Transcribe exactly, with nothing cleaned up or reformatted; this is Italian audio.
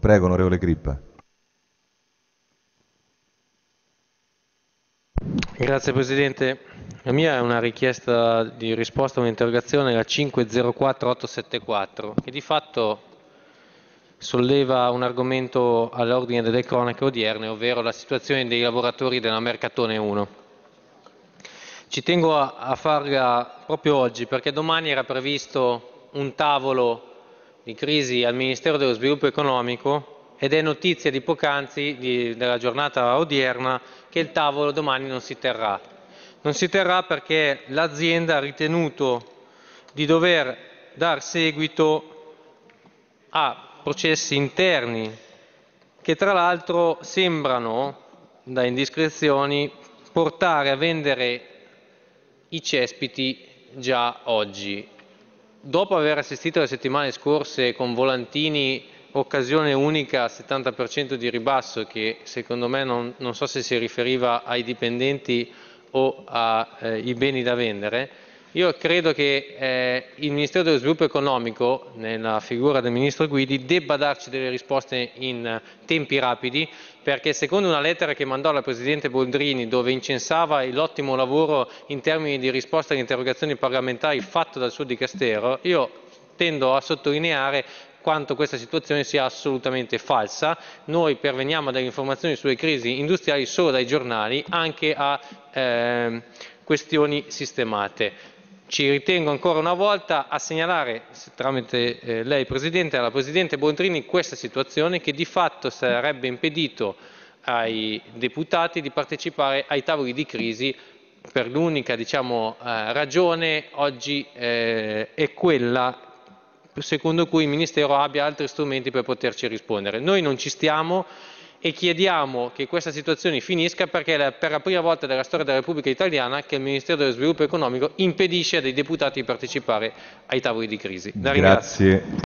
Prego, onorevole Crippa. Grazie Presidente. La mia è una richiesta di risposta a un'interrogazione, la cinque zero quattro otto sette quattro, che di fatto solleva un argomento all'ordine delle cronache odierne, ovvero la situazione dei lavoratori della Mercatone uno. Ci tengo a, a farla proprio oggi perché domani era previsto un tavolo di crisi al Ministero dello Sviluppo Economico ed è notizia di poc'anzi, di- della giornata odierna, che il tavolo domani non si terrà. Non si terrà perché l'azienda ha ritenuto di dover dar seguito a processi interni che tra l'altro sembrano, da indiscrezioni, portare a vendere i cespiti già oggi. Dopo aver assistito le settimane scorse con volantini occasione unica settanta per cento di ribasso, che secondo me non, non so se si riferiva ai dipendenti o ai eh, beni da vendere, io credo che eh, il Ministero dello Sviluppo Economico, nella figura del Ministro Guidi, debba darci delle risposte in tempi rapidi, perché secondo una lettera che mandò alla Presidente Boldrini, dove incensava l'ottimo lavoro in termini di risposta alle interrogazioni parlamentari fatto dal suo Dicastero, io tendo a sottolineare quanto questa situazione sia assolutamente falsa. Noi perveniamo dalle informazioni sulle crisi industriali solo dai giornali, anche a eh, questioni sistemate. Ci ritengo ancora una volta a segnalare, tramite eh, lei Presidente, alla Presidente Boldrini questa situazione che di fatto sarebbe impedito ai deputati di partecipare ai tavoli di crisi per l'unica diciamo, eh, ragione oggi eh, è quella secondo cui il Ministero abbia altri strumenti per poterci rispondere. Noi non ci stiamo e chiediamo che questa situazione finisca perché è per la prima volta nella storia della Repubblica Italiana che il Ministero dello Sviluppo Economico impedisce a dei deputati di partecipare ai tavoli di crisi. La ringrazio. Grazie.